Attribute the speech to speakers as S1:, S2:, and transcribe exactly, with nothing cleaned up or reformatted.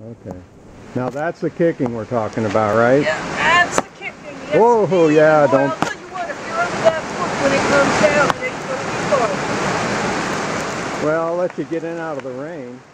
S1: Okay. Now that's the kicking we're talking about, right?
S2: Yeah, that's the kicking. Yes,
S1: Whoa, yeah,
S2: well,
S1: don't.
S2: I'll tell you what, if you're under that foot when it comes down, it ain't going to be fun.
S1: Well, I'll let you get in out of the rain.